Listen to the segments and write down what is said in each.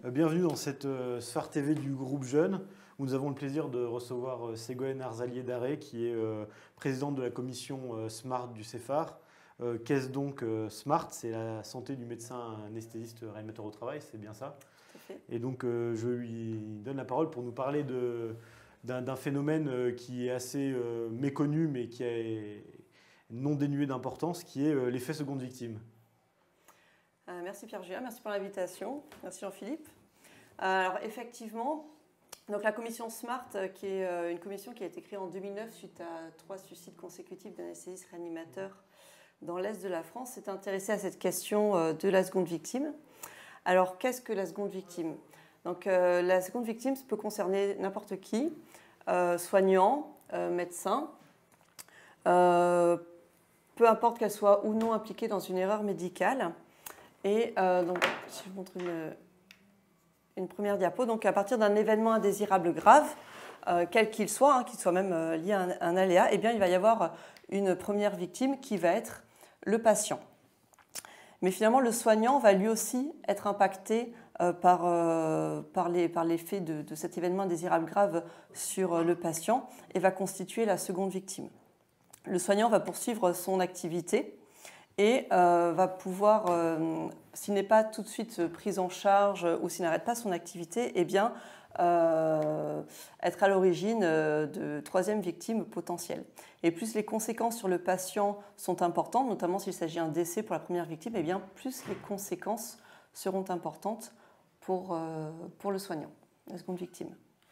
Bienvenue dans cette Sphare TV du groupe Jeunes, où nous avons le plaisir de recevoir Ségolène Arzalier-Darré, qui est présidente de la commission SMART du CEPHAR. Qu'est-ce donc SMART? C'est la santé du médecin anesthésiste réanimateur au travail, c'est bien ça? Tout à fait. Et donc je lui donne la parole pour nous parler d'un phénomène qui est assez méconnu, mais qui est non dénué d'importance, qui est l'effet seconde victime. Merci Pierre-Julien, merci pour l'invitation. Merci Jean-Philippe. Alors effectivement, donc la commission SMART, qui est une commission qui a été créée en 2009 suite à 3 suicides consécutifs d'anesthésistes réanimateurs dans l'Est de la France, s'est intéressée à cette question de la seconde victime. Alors qu'est-ce que la seconde victime? Donc la seconde victime peut concerner n'importe qui, soignant, médecin, peu importe qu'elle soit ou non impliquée dans une erreur médicale. Et donc, si je montre une première diapo, donc à partir d'un événement indésirable grave, quel qu'il soit même lié à un aléa, eh bien, il va y avoir une première victime qui va être le patient. Mais finalement, le soignant va lui aussi être impacté par l'effet de cet événement indésirable grave sur le patient et va constituer la seconde victime. Le soignant va poursuivre son activité et va pouvoir, s'il n'est pas tout de suite pris en charge ou s'il n'arrête pas son activité, eh bien, être à l'origine de troisième victime potentielle. Et plus les conséquences sur le patient sont importantes, notamment s'il s'agit d'un décès pour la première victime, eh bien, plus les conséquences seront importantes pour le soignant, la seconde victime.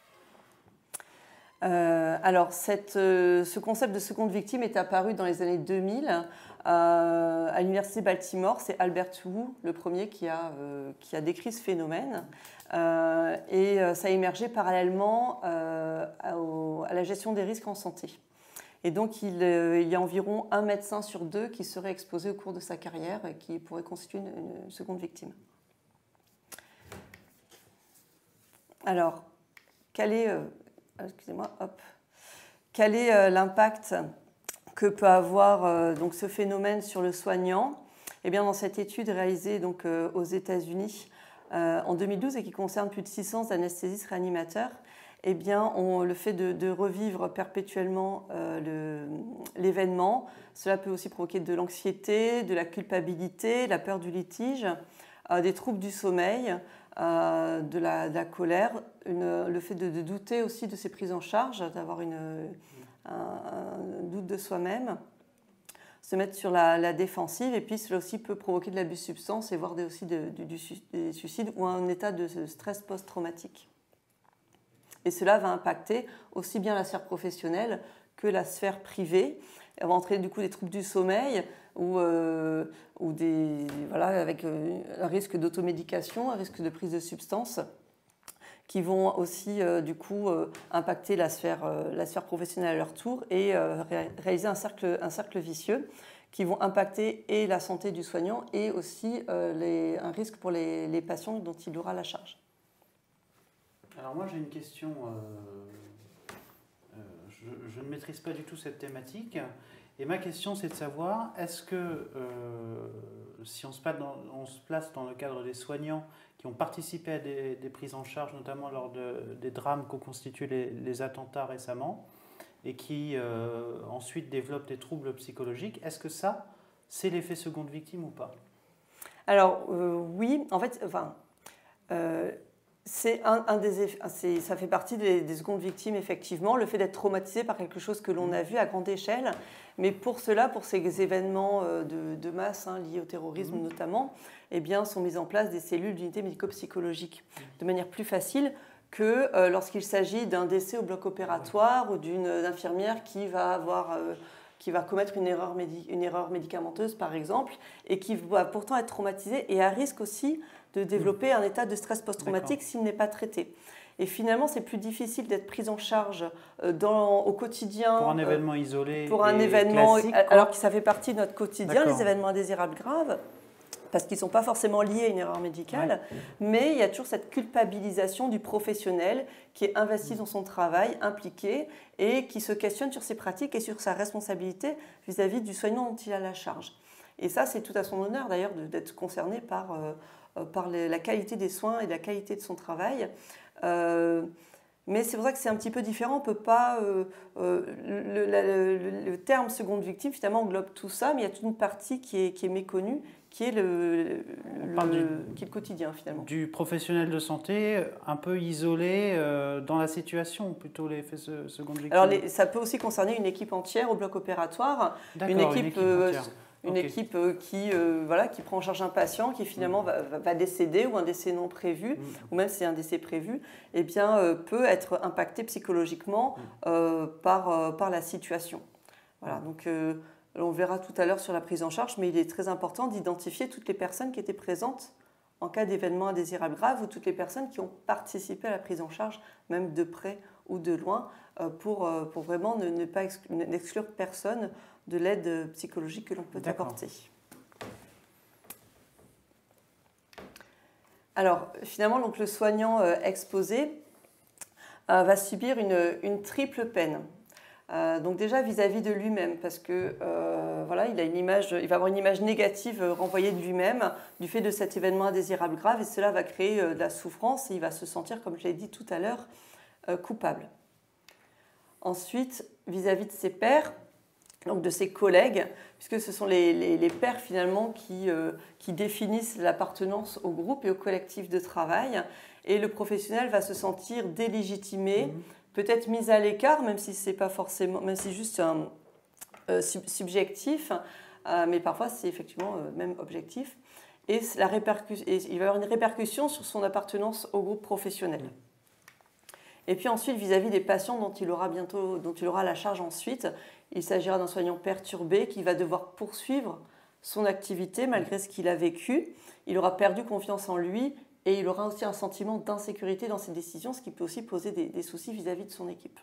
Alors, ce concept de seconde victime est apparu dans les années 2000 à l'université de Baltimore. C'est Albert Wu, le premier, qui a décrit ce phénomène. Et ça a émergé parallèlement à la gestion des risques en santé. Et donc, il y a environ un médecin sur 2 qui serait exposé au cours de sa carrière et qui pourrait constituer une seconde victime. Alors, quel est l'impact que peut avoir donc ce phénomène sur le soignant? Eh bien, dans cette étude réalisée donc, aux États-Unis en 2012 et qui concerne plus de 600 anesthésistes réanimateurs, eh bien, le fait de revivre perpétuellement l'événement, cela peut aussi provoquer de l'anxiété, de la culpabilité, la peur du litige, des troubles du sommeil, de la colère, le fait de douter aussi de ses prises en charge, d'avoir un doute de soi-même, se mettre sur la défensive, et puis cela aussi peut provoquer de l'abus de substances et voire aussi des suicides ou un état de stress post-traumatique. Et cela va impacter aussi bien la sphère professionnelle que la sphère privée. Elle va entraîner du coup des troubles du sommeil ou avec un risque d'automédication, un risque de prise de substances qui vont aussi du coup impacter la sphère professionnelle à leur tour et réaliser un cercle vicieux qui vont impacter et la santé du soignant et aussi un risque pour les patients dont il aura la charge. Alors moi j'ai une question, je ne maîtrise pas du tout cette thématique et ma question c'est de savoir est-ce que si on se place dans le cadre des soignants qui ont participé à des prises en charge notamment lors des drames qu'ont constitué les attentats récemment et qui ensuite développent des troubles psychologiques, est-ce que ça c'est l'effet seconde victime ou pas? Alors oui, en fait, c'est ça fait partie des secondes victimes, effectivement, le fait d'être traumatisé par quelque chose que l'on a vu à grande échelle. Mais pour ces événements de masse liés au terrorisme notamment, eh bien, sont mises en place des cellules d'unité médico-psychologique de manière plus facile que lorsqu'il s'agit d'un décès au bloc opératoire ou d'une infirmière qui va commettre une erreur médicamenteuse, par exemple, et qui va pourtant être traumatisée et à risque aussi de développer un état de stress post-traumatique s'il n'est pas traité. Et finalement, c'est plus difficile d'être pris en charge au quotidien. Pour un événement isolé pour un événement classique, alors que ça fait partie de notre quotidien, les événements indésirables graves, parce qu'ils ne sont pas forcément liés à une erreur médicale, mais il y a toujours cette culpabilisation du professionnel qui est investi dans son travail, impliqué, et qui se questionne sur ses pratiques et sur sa responsabilité vis-à-vis du soignant dont il a la charge. Et ça, c'est tout à son honneur d'ailleurs d'être concerné par la qualité des soins et la qualité de son travail. Mais c'est vrai que c'est un petit peu différent. On peut pas. Le terme seconde victime, finalement, englobe tout ça, mais il y a toute une partie qui est méconnue, qui est le quotidien, finalement. Du professionnel de santé un peu isolé dans la situation, plutôt l'effet seconde victime. Alors, ça peut aussi concerner une équipe entière au bloc opératoire. Une équipe entière. Une équipe qui prend en charge un patient qui finalement va décéder ou un décès non prévu, ou même si c'est un décès prévu, eh bien, peut être impacté psychologiquement par la situation. Voilà, donc on verra tout à l'heure sur la prise en charge, mais il est très important d'identifier toutes les personnes qui étaient présentes en cas d'événement indésirable grave ou toutes les personnes qui ont participé à la prise en charge, même de près ou de loin, pour vraiment ne pas exclure personne de l'aide psychologique que l'on peut apporter. Alors, finalement, donc, le soignant exposé va subir une triple peine. Donc déjà vis-à-vis de lui-même, parce que il va avoir une image négative renvoyée de lui-même du fait de cet événement indésirable grave, et cela va créer de la souffrance et il va se sentir, comme je l'ai dit tout à l'heure, coupable. Ensuite, vis-à-vis de ses pairs, donc de ses collègues, puisque ce sont les pairs finalement qui définissent l'appartenance au groupe et au collectif de travail, et le professionnel va se sentir délégitimé, peut-être mis à l'écart, même si c'est pas forcément, même si juste subjectif, mais parfois c'est effectivement même objectif, et il va y avoir une répercussion sur son appartenance au groupe professionnel. Et puis ensuite, vis-à-vis des patients dont il aura la charge ensuite, il s'agira d'un soignant perturbé qui va devoir poursuivre son activité malgré ce qu'il a vécu. Il aura perdu confiance en lui et il aura aussi un sentiment d'insécurité dans ses décisions, ce qui peut aussi poser des soucis vis-à-vis de son équipe.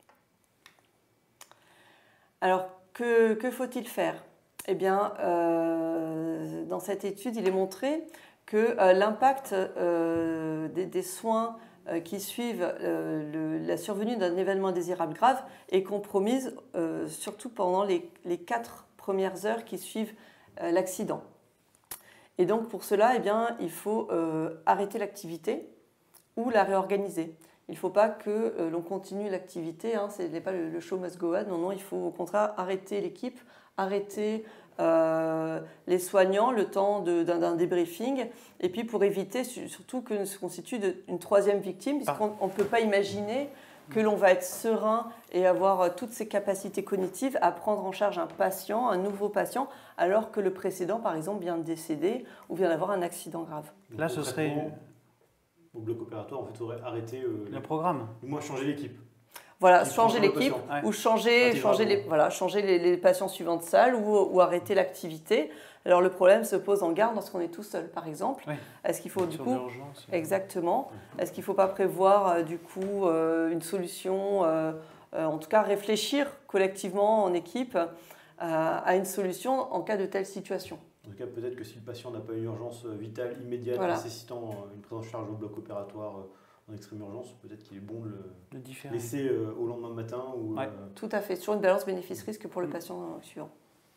Alors, que faut-il faire ? Eh bien, dans cette étude, il est montré que l'impact des soins qui suivent la survenue d'un événement indésirable grave est compromise, surtout pendant les 4 premières heures qui suivent l'accident. Et donc pour cela, eh bien, il faut arrêter l'activité ou la réorganiser. Il ne faut pas que l'on continue l'activité, ce n'est pas le show must go on, non, il faut au contraire arrêter l'équipe, arrêter les soignants le temps d'un débriefing, et puis pour éviter surtout que se constitue une troisième victime, puisqu'on ne peut pas imaginer que l'on va être serein et avoir toutes ses capacités cognitives à prendre en charge un patient, un nouveau patient, alors que le précédent, par exemple, vient de décéder ou vient d'avoir un accident grave. Donc, là, ce serait au bloc opératoire, en fait, il faudrait arrêter le programme, ou moins changer l'équipe. Voilà, changer l'équipe ou changer les patients suivants de salle ou arrêter l'activité. Alors le problème se pose en garde lorsqu'on est tout seul, par exemple. Oui. Est-ce qu'il faut du coup exactement. Est-ce qu'il ne faut pas prévoir du coup une solution, en tout cas réfléchir collectivement en équipe à une solution en cas de telle situation. En tout cas, peut-être que si le patient n'a pas une urgence vitale immédiate nécessitant une prise en charge au bloc opératoire en extrême urgence, peut-être qu'il est bon de le laisser au lendemain matin. Ou, Tout à fait, sur une balance bénéfice-risque pour le patient suivant.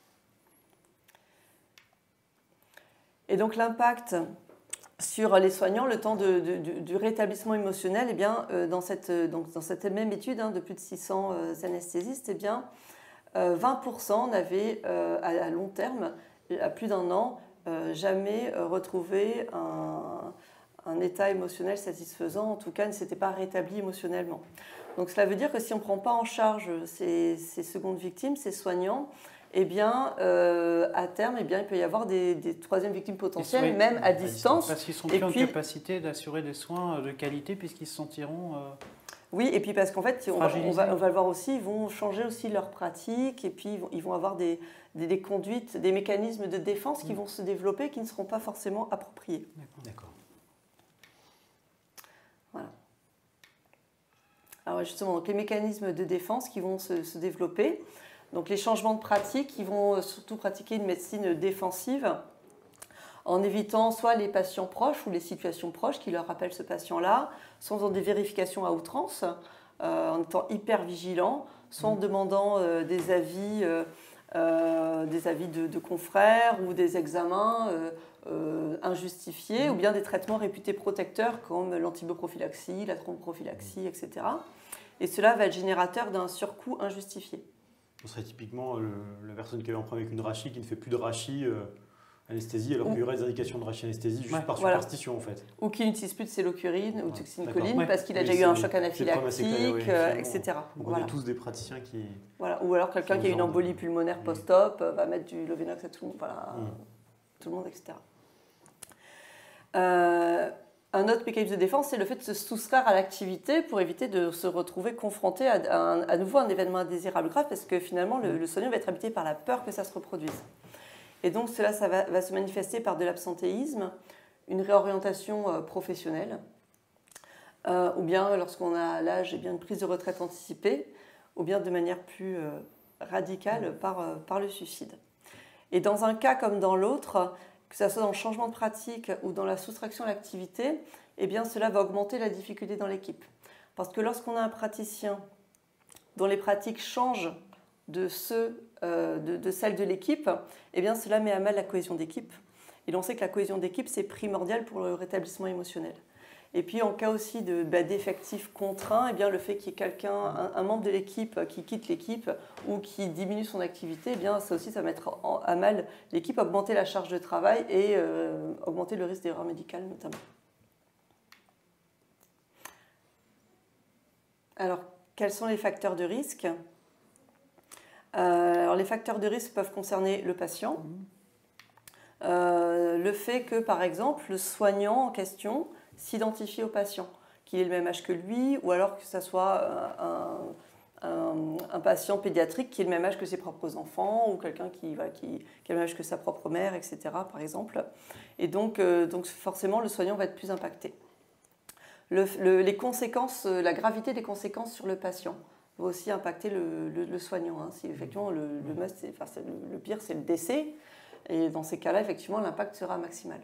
Et donc l'impact sur les soignants, le temps du rétablissement émotionnel, eh bien, dans cette même étude de plus de 600 anesthésistes, eh bien, 20% n'avaient à long terme, à plus d'un an, jamais retrouvé un état émotionnel satisfaisant, en tout cas ne s'était pas rétabli émotionnellement. Donc cela veut dire que si on ne prend pas en charge ces secondes victimes, ces soignants, eh bien, à terme, eh bien, il peut y avoir des troisièmes victimes potentielles, même à distance. Parce qu'ils ne seront plus en capacité d'assurer des soins de qualité puisqu'ils se sentiront... Oui, et puis parce qu'en fait, on va le voir aussi, ils vont changer aussi leur pratique et puis ils vont avoir des conduites, des mécanismes de défense qui vont se développer qui ne seront pas forcément appropriés. D'accord. Voilà. Alors justement, donc les mécanismes de défense qui vont se développer, donc les changements de pratique, ils vont surtout pratiquer une médecine défensive en évitant soit les patients proches ou les situations proches qui leur rappellent ce patient-là, soit en faisant des vérifications à outrance, en étant hyper vigilants, soit en demandant des avis des avis de confrères ou des examens injustifiés, ou bien des traitements réputés protecteurs comme l'antibioprophylaxie, la thromboprophylaxie, etc. Et cela va être générateur d'un surcoût injustifié. Ce serait typiquement la personne qui a eu un problème avec une rachie qui ne fait plus de rachis anesthésie, alors qu'il y aurait des indications de rachis anesthésie juste par superstition en fait. Ou qui n'utilise plus de cellocurine ou de succinycoline parce qu'il a déjà eu un choc anaphylactique, etc. On est tous des praticiens qui... Voilà. Ou alors quelqu'un qui a eu une embolie pulmonaire post-op va mettre du Lovenox à tout le monde, tout le monde, etc. Un autre mécanisme de défense, c'est le fait de se soustraire à l'activité pour éviter de se retrouver confronté à nouveau à un événement indésirable grave, parce que finalement, le soignant va être habité par la peur que ça se reproduise. Et donc, ça va se manifester par de l'absentéisme, une réorientation professionnelle, ou bien, lorsqu'on a l'âge, une prise de retraite anticipée, ou bien de manière plus radicale par le suicide. Et dans un cas comme dans l'autre, que ce soit dans le changement de pratique ou dans la soustraction à l'activité, eh bien cela va augmenter la difficulté dans l'équipe. Parce que lorsqu'on a un praticien dont les pratiques changent de celles de l'équipe, eh bien cela met à mal la cohésion d'équipe. Et l'on sait que la cohésion d'équipe, c'est primordial pour le rétablissement émotionnel. Et puis en cas aussi d'effectifs contraints, eh bien, le fait qu'il y ait quelqu'un, un membre de l'équipe qui quitte l'équipe ou qui diminue son activité, eh bien, ça aussi, ça va mettre à mal l'équipe, augmenter la charge de travail et augmenter le risque d'erreur médicale notamment. Alors, quels sont les facteurs de risque ? Alors, les facteurs de risque peuvent concerner le patient, le fait que, par exemple, le soignant en question s'identifie au patient, qu'il ait le même âge que lui, ou alors que ce soit un patient pédiatrique qui ait le même âge que ses propres enfants, ou quelqu'un qui a le même âge que sa propre mère, etc., par exemple. Et donc forcément, le soignant va être plus impacté. Les conséquences, la gravité des conséquences sur le patient va aussi impacter le soignant. Hein. Si effectivement, le pire, c'est le décès, et dans ces cas-là, effectivement, l'impact sera maximal.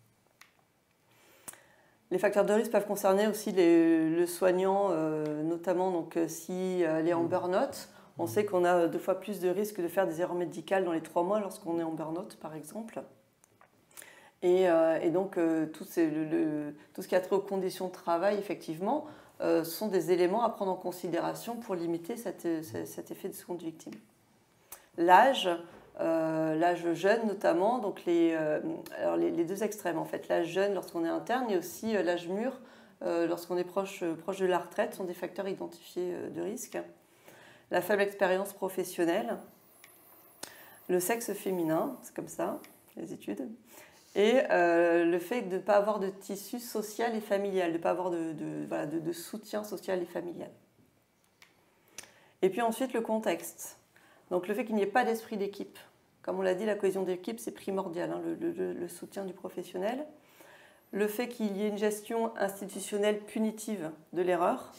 Les facteurs de risque peuvent concerner aussi le soignant, notamment si elle est en burn-out. On sait qu'on a 2 fois plus de risques de faire des erreurs médicales dans les 3 mois lorsqu'on est en burn-out, par exemple. Et donc, tout ce qui a trait aux conditions de travail, effectivement, sont des éléments à prendre en considération pour limiter cet effet de seconde victime. L'âge jeune notamment, donc les 2 extrêmes en fait. L'âge jeune lorsqu'on est interne et aussi l'âge mûr lorsqu'on est proche de la retraite sont des facteurs identifiés de risque. La faible expérience professionnelle, le sexe féminin, c'est comme ça, les études, et le fait de ne pas avoir de tissu social et familial, de ne pas avoir de soutien social et familial. Et puis ensuite le contexte. Donc le fait qu'il n'y ait pas d'esprit d'équipe. Comme on l'a dit, la cohésion d'équipe, c'est primordial, hein, le soutien du professionnel. Le fait qu'il y ait une gestion institutionnelle punitive de l'erreur.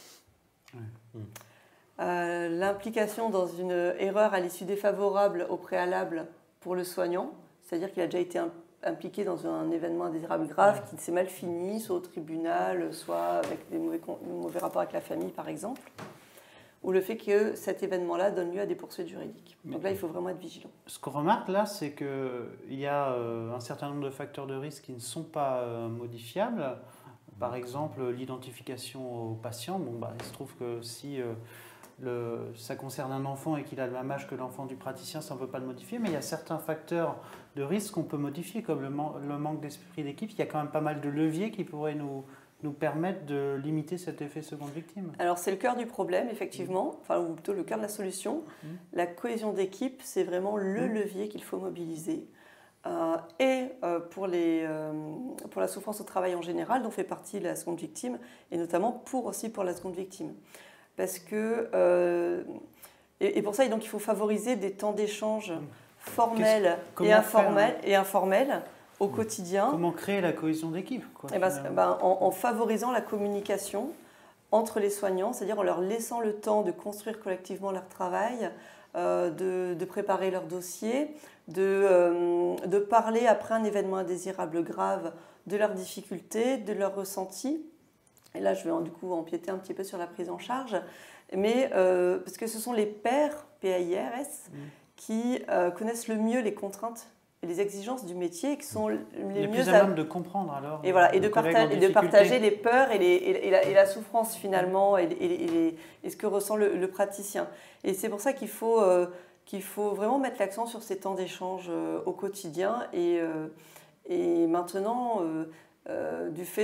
L'implication dans une erreur à l'issue défavorable au préalable pour le soignant, c'est-à-dire qu'il a déjà été impliqué dans un événement indésirable grave qui s'est mal fini, soit au tribunal, soit avec des mauvais rapports avec la famille, par exemple. Ou le fait que cet événement-là donne lieu à des poursuites juridiques. Donc là, il faut vraiment être vigilant. Ce qu'on remarque là, c'est qu'il y a un certain nombre de facteurs de risque qui ne sont pas modifiables. Par exemple, l'identification au patient. Il se trouve que si ça concerne un enfant et qu'il a le même âge que l'enfant du praticien, ça ne peut pas le modifier. Mais il y a certains facteurs de risque qu'on peut modifier, comme le manque d'esprit d'équipe. Il y a quand même pas mal de leviers qui pourraient nous permettre de limiter cet effet seconde victime. Alors c'est le cœur du problème, effectivement, ou plutôt le cœur de la solution. La cohésion d'équipe, c'est vraiment le levier qu'il faut mobiliser. Pour la souffrance au travail en général, dont fait partie la seconde victime, et notamment pour la seconde victime. Parce que, et pour ça, donc, il faut favoriser des temps d'échange formels et informels, au quotidien. Comment créer la cohésion d'équipe en favorisant la communication entre les soignants, c'est-à-dire en leur laissant le temps de construire collectivement leur travail, de préparer leur dossier, de parler après un événement indésirable grave de leurs difficultés, de leurs ressentis. Et là, je vais du coup empiéter un petit peu sur la prise en charge, mais parce que ce sont les pairs, PAIRS, qui connaissent le mieux les contraintes et les exigences du métier, qui sont les mieux plus à même de comprendre alors. Et voilà, et de partager les peurs et la souffrance finalement et ce que ressent le praticien. Et c'est pour ça qu'il faut vraiment mettre l'accent sur ces temps d'échange au quotidien. Et maintenant, du fait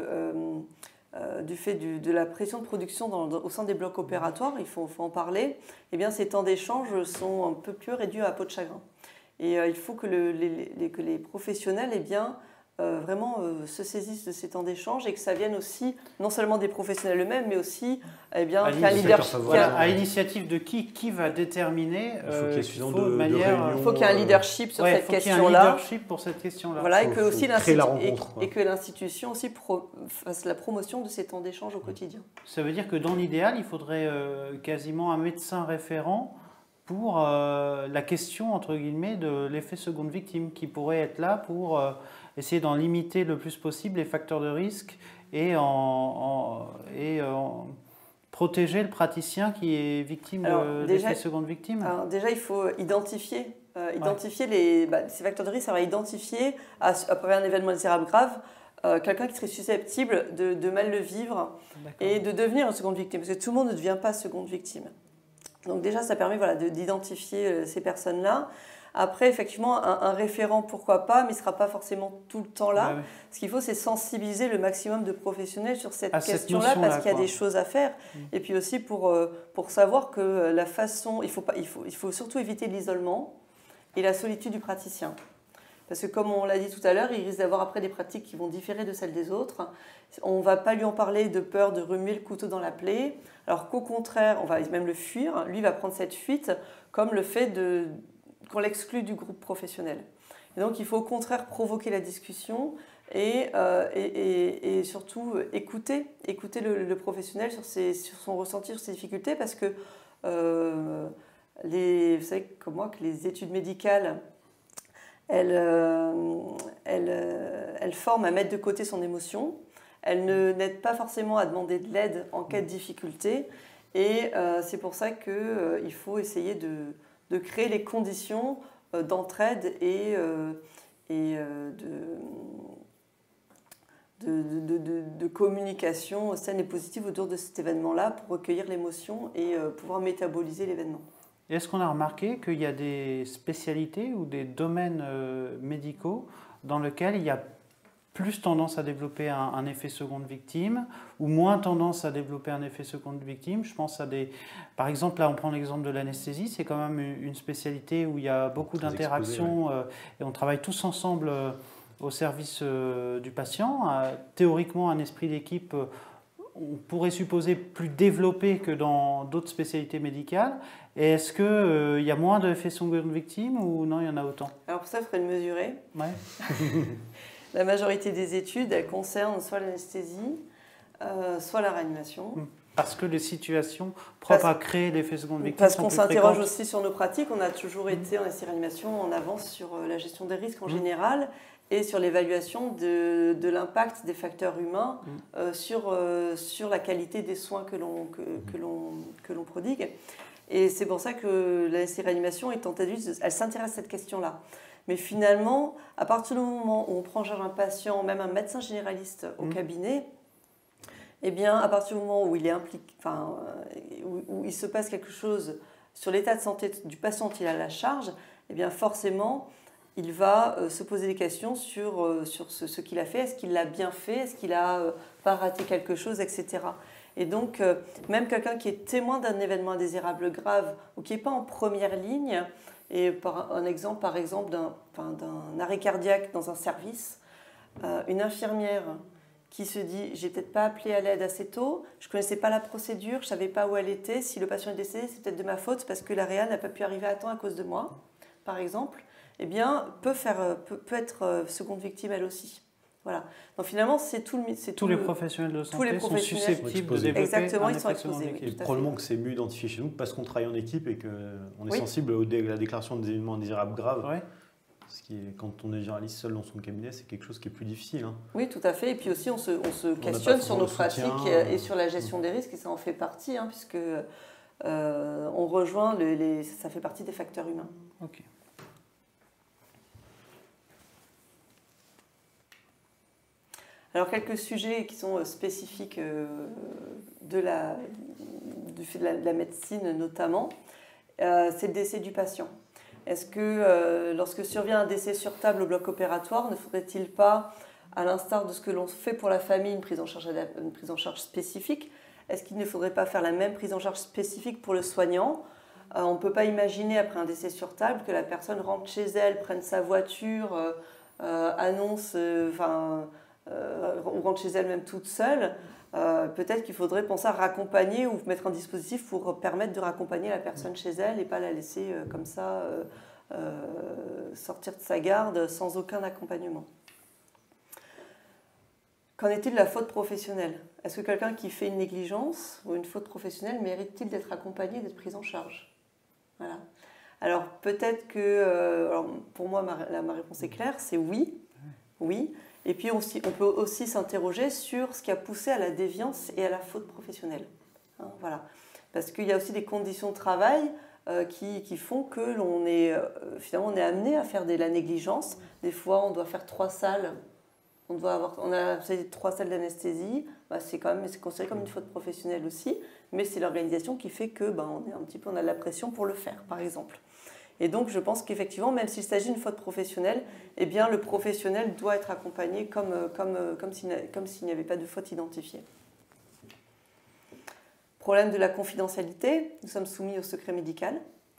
de la pression de production au sein des blocs opératoires, il faut en parler, eh bien, ces temps d'échange sont un peu plus réduits à peau de chagrin. Et il faut que les professionnels vraiment se saisissent de ces temps d'échange et que ça vienne aussi, non seulement des professionnels eux-mêmes, mais aussi qu'un leadership. À l'initiative de qui va déterminer il faut qu'il y ait un leadership sur cette question-là. Il faut qu'il y ait un leadership pour cette question-là. Voilà, et que l'institution aussi fasse la promotion de ces temps d'échange au quotidien. Ça veut dire que dans l'idéal, il faudrait quasiment un médecin référent pour la question, entre guillemets, de l'effet seconde victime, qui pourrait être là pour essayer d'en limiter le plus possible les facteurs de risque et protéger le praticien qui est victime d'effet seconde victime. Alors déjà, il faut identifier ces facteurs de risque. Ça va identifier, après un événement désirable grave, quelqu'un qui serait susceptible de mal le vivre et de devenir une seconde victime. Parce que tout le monde ne devient pas seconde victime. Donc déjà, ça permet d'identifier ces personnes-là. Après, effectivement, un référent, pourquoi pas, mais il ne sera pas forcément tout le temps là. Ce qu'il faut, c'est sensibiliser le maximum de professionnels sur cette question-là, parce qu'il y a des choses à faire. Et puis aussi pour savoir que la façon... Il faut surtout éviter l'isolement et la solitude du praticien. Parce que comme on l'a dit tout à l'heure, il risque d'avoir après des pratiques qui vont différer de celles des autres. On ne va pas lui en parler de peur de remuer le couteau dans la plaie, alors qu'au contraire, on va même le fuir. Lui va prendre cette fuite comme le fait qu'on l'exclue du groupe professionnel. Et donc il faut au contraire provoquer la discussion et surtout écouter le professionnel sur son ressenti, sur ses difficultés, parce que vous savez comme moi que les études médicales, elles forment à mettre de côté son émotion. Elles n'aident pas forcément à demander de l'aide en cas de difficulté. Et c'est pour ça qu'il faut essayer de créer les conditions d'entraide et de communication saine et positive autour de cet événement-là pour recueillir l'émotion et pouvoir métaboliser l'événement. Est-ce qu'on a remarqué qu'il y a des spécialités ou des domaines médicaux dans lesquels il y a plus tendance à développer un effet seconde victime ou moins tendance à développer un effet seconde victime? Je pense à par exemple, là on prend l'exemple de l'anesthésie, c'est quand même une spécialité où il y a beaucoup d'interactions et on travaille tous ensemble au service du patient. Théoriquement, un esprit d'équipe, on pourrait supposer plus développé que dans d'autres spécialités médicales. Et est-ce qu'il y a moins d'effets seconde victime ou non, il y en a autant? Alors pour ça, il faudrait le mesurer. Ouais. La majorité des études, elles concernent soit l'anesthésie, soit la réanimation. Parce que les situations propres à créer l'effet seconde victime parce sont qu'on plus s'interroge fréquentes. aussi sur nos pratiques. On a toujours été en réanimation en avance sur la gestion des risques en général et sur l'évaluation de l'impact des facteurs humains sur la qualité des soins que l'on prodigue. Et c'est pour ça que la réanimation est adulte, elle s'intéresse à cette question-là. Mais finalement, à partir du moment où on prend en charge un patient, même un médecin généraliste au cabinet, eh bien, à partir du moment où il est impliqué, où il se passe quelque chose sur l'état de santé du patient qu'il a à la charge, eh bien, forcément, il va se poser des questions sur ce qu'il a fait. Est-ce qu'il l'a bien fait? Est-ce qu'il n'a pas raté quelque chose, etc. Et donc, même quelqu'un qui est témoin d'un événement indésirable grave ou qui n'est pas en première ligne, et par exemple d'un arrêt cardiaque dans un service, une infirmière qui se dit « j'ai peut-être pas appelé à l'aide assez tôt, je ne connaissais pas la procédure, je ne savais pas où elle était, si le patient est décédé, c'est peut-être de ma faute parce que la réa n'a pas pu arriver à temps à cause de moi », par exemple, eh bien, peut être seconde victime elle aussi. Voilà. Donc finalement, tous les professionnels de santé sont susceptibles de développer exactement, un ils sont effet seconde exposés. victime. Et probablement que c'est mieux identifié chez nous parce qu'on travaille en équipe et qu'on est sensible à la déclaration des événements indésirables graves. Ouais. Ce qui est, quand on est généraliste seul dans son cabinet, c'est quelque chose qui est plus difficile. Hein. Oui, tout à fait. Et puis aussi, on se questionne sur nos pratiques et sur la gestion des risques, et ça en fait partie, puisque on rejoint ça fait partie des facteurs humains. Ok. Alors, quelques sujets qui sont spécifiques de la médecine notamment, c'est le décès du patient. Est-ce que lorsque survient un décès sur table au bloc opératoire, ne faudrait-il pas, à l'instar de ce que l'on fait pour la famille, une prise en charge spécifique, est-ce qu'il ne faudrait pas faire la même prise en charge spécifique pour le soignant ? On ne peut pas imaginer, après un décès sur table, que la personne rentre chez elle, prenne sa voiture, annonce, ou rentre chez elle même toute seule. Peut-être qu'il faudrait penser à raccompagner ou mettre un dispositif pour permettre de raccompagner la personne chez elle et pas la laisser comme ça sortir de sa garde sans aucun accompagnement. Qu'en est-il de la faute professionnelle ? Est-ce que quelqu'un qui fait une négligence ou une faute professionnelle mérite-t-il d'être accompagné, d'être pris en charge ? Voilà. Alors peut-être que, alors, pour moi ma réponse est claire, c'est oui, oui. Et puis on peut aussi s'interroger sur ce qui a poussé à la déviance et à la faute professionnelle. Hein, voilà. Parce qu'il y a aussi des conditions de travail qui font que l'on est finalement on est amené à faire de la négligence. Des fois on doit faire 3 salles. On a 3 salles d'anesthésie, c'est considéré comme une faute professionnelle aussi, mais c'est l'organisation qui fait que on a de la pression pour le faire, par exemple. Et donc je pense qu'effectivement, même s'il s'agit d'une faute professionnelle, eh bien le professionnel doit être accompagné comme s'il n'y avait pas de faute identifiée. Problème de la confidentialité, nous sommes soumis au secret médical.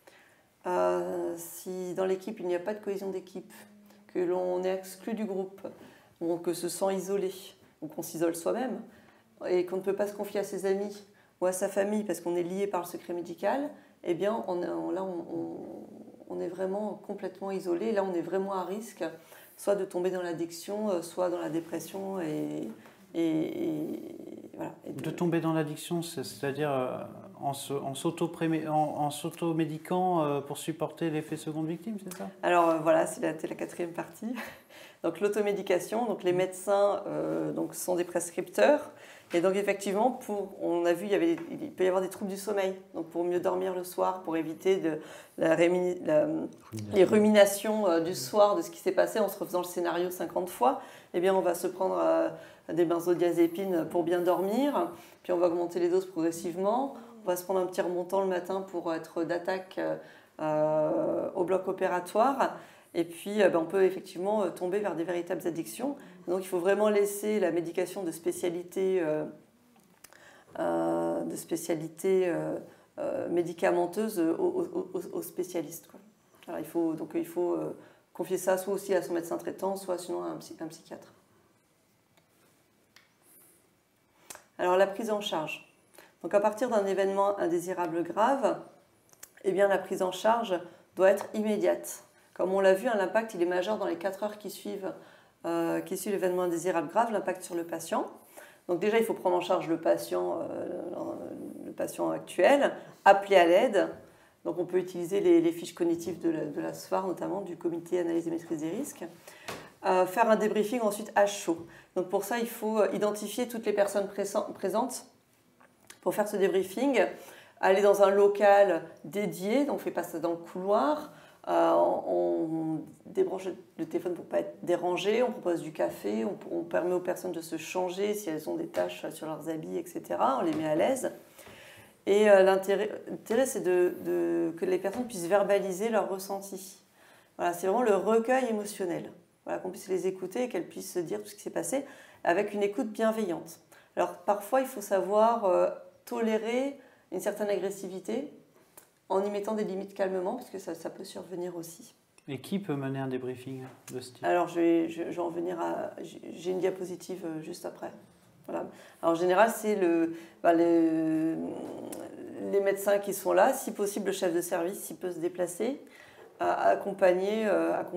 Si dans l'équipe il n'y a pas de cohésion d'équipe, que l'on est exclu du groupe, ou qu'on se sent isolé, ou qu'on s'isole soi-même, et qu'on ne peut pas se confier à ses amis ou à sa famille parce qu'on est lié par le secret médical, eh bien on est vraiment complètement isolé. Là, on est vraiment à risque, soit de tomber dans l'addiction, soit dans la dépression. Voilà. De tomber dans l'addiction, c'est-à-dire en s'auto-médiquant pour supporter l'effet seconde victime, c'est ça ? Alors voilà, c'est la 4e partie. Donc l'automédication, donc les médecins sont des prescripteurs. Et donc effectivement, on a vu il peut y avoir des troubles du sommeil. Donc pour mieux dormir le soir, pour éviter les ruminations du soir de ce qui s'est passé en se refaisant le scénario 50 fois, eh bien on va se prendre des benzodiazépines pour bien dormir. Puis on va augmenter les doses progressivement. On va se prendre un petit remontant le matin pour être d'attaque au bloc opératoire. Et puis, on peut effectivement tomber vers des véritables addictions. Donc, il faut vraiment laisser la médication de spécialité, médicamenteuse aux spécialistes, quoi. Alors, il faut confier ça soit aussi à son médecin traitant, soit sinon à un psychiatre. Alors, la prise en charge. Donc, à partir d'un événement indésirable grave, eh bien, la prise en charge doit être immédiate. Comme on l'a vu, l'impact il est majeur dans les 4 heures qui suivent l'événement indésirable grave, l'impact sur le patient. Donc déjà, il faut prendre en charge le patient actuel, appeler à l'aide. Donc on peut utiliser les fiches cognitives de la SFAR, notamment du comité analyse et maîtrise des risques. Faire un débriefing ensuite à chaud. Donc pour ça, il faut identifier toutes les personnes présentes pour faire ce débriefing. Aller dans un local dédié, donc on ne fait pas ça dans le couloir. On débranche le téléphone pour ne pas être dérangé, on propose du café, on permet aux personnes de se changer si elles ont des taches sur leurs habits, etc. On les met à l'aise. Et l'intérêt, c'est que les personnes puissent verbaliser leurs ressentis. Voilà, c'est vraiment le recueil émotionnel. Voilà, qu'on puisse les écouter et qu'elles puissent se dire tout ce qui s'est passé avec une écoute bienveillante. Alors parfois, il faut savoir tolérer une certaine agressivité en y mettant des limites calmement, parce que ça peut survenir aussi. Et qui peut mener un débriefing de ce type ? Alors, je vais en venir à... J'ai une diapositive juste après. Voilà. Alors, en général, c'est les médecins qui sont là, si possible, le chef de service, s'il peut se déplacer, accompagner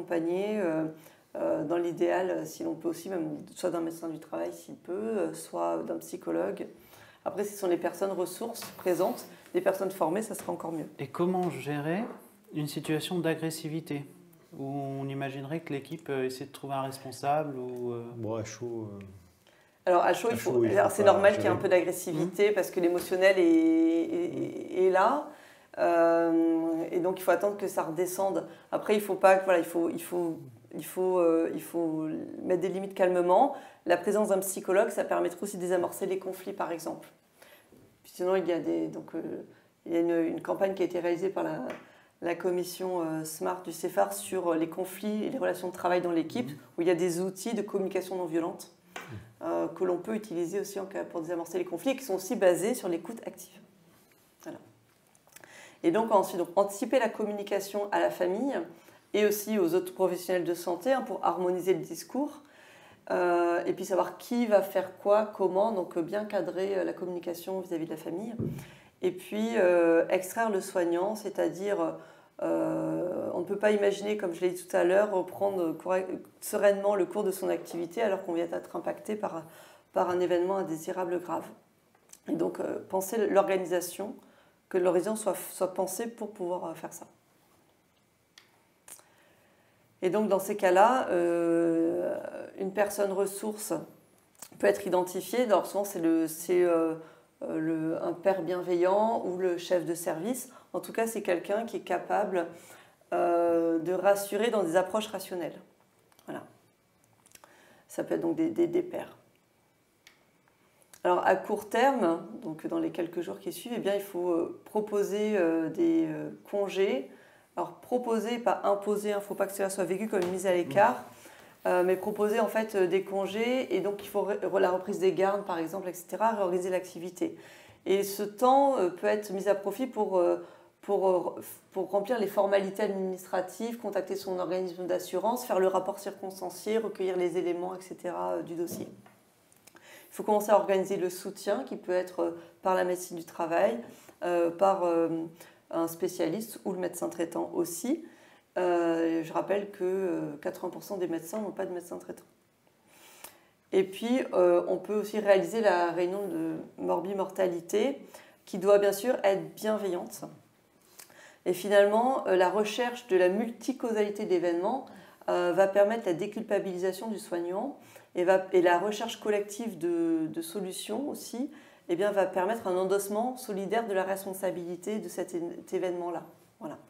dans l'idéal, si l'on peut aussi, même soit d'un médecin du travail, s'il peut, soit d'un psychologue. Après, ce sont les personnes ressources présentes, les personnes formées, ça sera encore mieux. Et comment gérer une situation d'agressivité où on imaginerait que l'équipe essaie de trouver un responsable ou Bon, à chaud. Alors, à chaud, c'est normal qu'il y ait un peu d'agressivité parce que l'émotionnel est là. Et donc il faut attendre que ça redescende. Après, il faut pas, voilà, il faut mettre des limites calmement. La présence d'un psychologue, ça permettra aussi de désamorcer les conflits, par exemple. Puis sinon, il y a une campagne qui a été réalisée par la commission SMART du CEFAR sur les conflits et les relations de travail dans l'équipe, où il y a des outils de communication non violente que l'on peut utiliser aussi pour désamorcer les conflits et qui sont aussi basés sur l'écoute active. Voilà. Et donc ensuite, anticiper la communication à la famille et aussi aux autres professionnels de santé pour harmoniser le discours et puis savoir qui va faire quoi, comment, donc bien cadrer la communication vis-à-vis de la famille. Et puis extraire le soignant, c'est-à-dire on ne peut pas imaginer, comme je l'ai dit tout à l'heure, reprendre sereinement le cours de son activité alors qu'on vient d'être impacté par un événement indésirable grave. Et donc penser l'organisation, que l'horizon soit pensé pour pouvoir faire ça. Et donc dans ces cas-là, une personne ressource peut être identifiée. Alors souvent c'est un père bienveillant ou le chef de service. En tout cas, c'est quelqu'un qui est capable de rassurer dans des approches rationnelles. Voilà. Ça peut être donc des pairs. Alors à court terme, donc dans les quelques jours qui suivent, eh bien, il faut proposer des congés. Alors proposer, pas imposer, il ne faut pas que cela soit vécu comme une mise à l'écart, mais proposer en fait des congés, et donc il faut la reprise des gardes par exemple, etc., réorganiser l'activité. Et ce temps peut être mis à profit pour remplir les formalités administratives, contacter son organisme d'assurance, faire le rapport circonstancié, recueillir les éléments, etc. du dossier. Il faut commencer à organiser le soutien qui peut être par la médecine du travail, par un spécialiste ou le médecin traitant aussi. Je rappelle que 80% des médecins n'ont pas de médecin traitant. Et puis, on peut aussi réaliser la réunion de morbimortalité qui doit bien sûr être bienveillante. Et finalement, la recherche de la multicausalité d'événements va permettre la déculpabilisation du soignant et la recherche collective de solutions aussi va permettre un endossement solidaire de la responsabilité de cet événement-là. Voilà.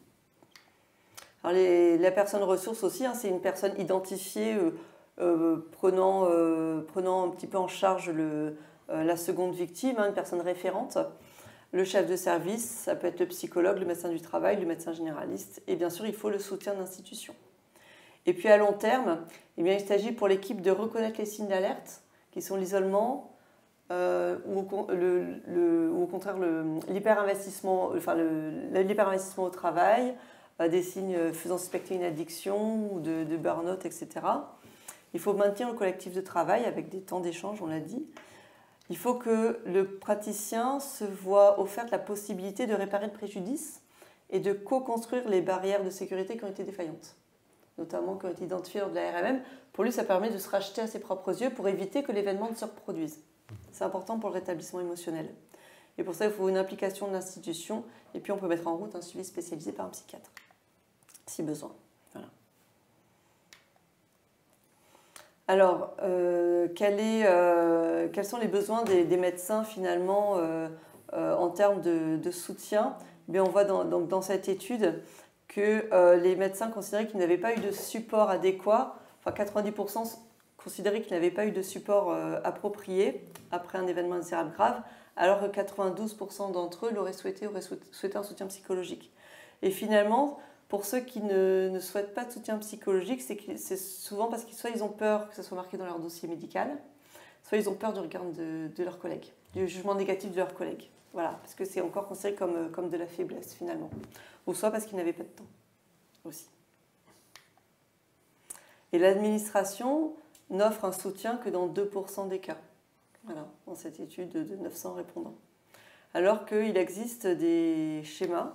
Alors la personne ressource aussi, c'est une personne identifiée prenant un petit peu en charge la seconde victime, une personne référente. Le chef de service, ça peut être le psychologue, le médecin du travail, le médecin généraliste. Et bien sûr, il faut le soutien d'institution. Et puis à long terme, il s'agit pour l'équipe de reconnaître les signes d'alerte, qui sont l'isolement, ou au contraire l'hyperinvestissement au travail, des signes faisant suspecter une addiction ou de burn-out, etc. Il faut maintenir le collectif de travail avec des temps d'échange, on l'a dit. Il faut que le praticien se voit offerte la possibilité de réparer le préjudice et de co-construire les barrières de sécurité qui ont été défaillantes, notamment qui ont été identifiées lors de la RMM. Pour lui, ça permet de se racheter à ses propres yeux pour éviter que l'événement ne se reproduise. C'est important pour le rétablissement émotionnel. Et pour ça, il faut une implication de l'institution et puis on peut mettre en route un suivi spécialisé par un psychiatre, si besoin. Voilà. Alors, quels sont les besoins des médecins finalement en termes de soutien? Bien, on voit dans cette étude que les médecins considéraient qu'ils n'avaient pas eu de support adéquat, enfin 90% considéraient qu'ils n'avaient pas eu de support approprié après un événement indésirable grave, alors que 92% d'entre eux auraient souhaité un soutien psychologique. Et finalement, pour ceux qui ne souhaitent pas de soutien psychologique, c'est souvent parce que soit ils ont peur que ça soit marqué dans leur dossier médical, soit ils ont peur du regard de leurs collègues, du jugement négatif de leurs collègues. Voilà, parce que c'est encore considéré comme de la faiblesse finalement. Ou soit parce qu'ils n'avaient pas de temps aussi. Et l'administration n'offre un soutien que dans 2% des cas. Voilà, dans cette étude de 900 répondants. Alors qu'il existe des schémas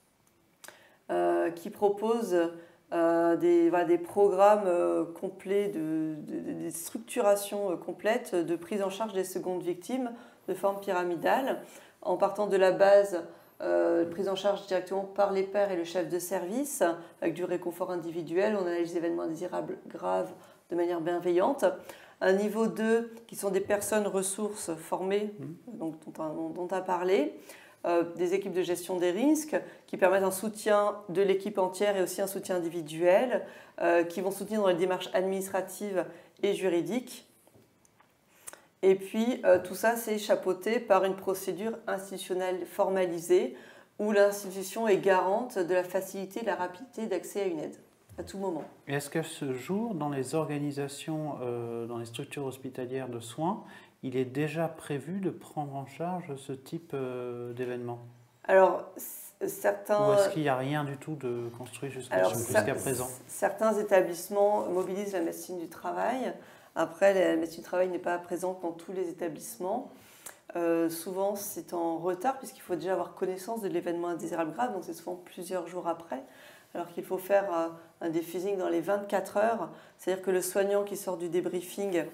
qui proposent des programmes complets, des structurations complètes de prise en charge des secondes victimes de forme pyramidale, en partant de la base prise en charge directement par les pairs et le chef de service, avec du réconfort individuel, on analyse les événements indésirables graves de manière bienveillante. Un niveau 2, qui sont des personnes ressources formées, donc, dont on a parlé, des équipes de gestion des risques qui permettent un soutien de l'équipe entière et aussi un soutien individuel, qui vont soutenir dans les démarches administratives et juridiques. Et puis tout ça, c'est chapeauté par une procédure institutionnelle formalisée où l'institution est garante de la facilité et de la rapidité d'accès à une aide à tout moment. Et est-ce qu'à ce jour, dans les organisations, dans les structures hospitalières de soins, il est déjà prévu de prendre en charge ce type d'événement? Alors, certains... Ou est-ce qu'il n'y a rien du tout de construit jusqu'à présent? Certains établissements mobilisent la médecine du travail. Après, la médecine du travail n'est pas présente dans tous les établissements. Souvent, c'est en retard puisqu'il faut déjà avoir connaissance de l'événement indésirable grave, donc c'est souvent plusieurs jours après. Alors qu'il faut faire un défusing dans les 24 heures. C'est-à-dire que le soignant qui sort du débriefing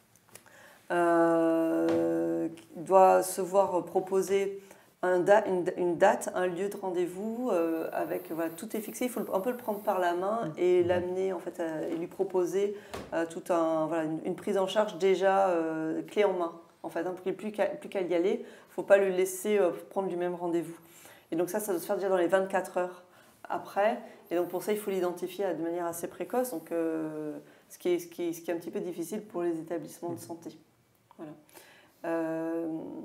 doit se voir proposer une date, un lieu de rendez-vous, avec voilà, tout est fixé. Il faut un peu le prendre par la main et l'amener en fait, et lui proposer une prise en charge déjà clé en main. En fait, hein, plus qu'à y aller, il ne faut pas le laisser prendre du même rendez-vous. Et donc ça doit se faire déjà dans les 24 heures après. Et donc pour ça, il faut l'identifier de manière assez précoce, donc, ce qui est un petit peu difficile pour les établissements de santé. Voilà.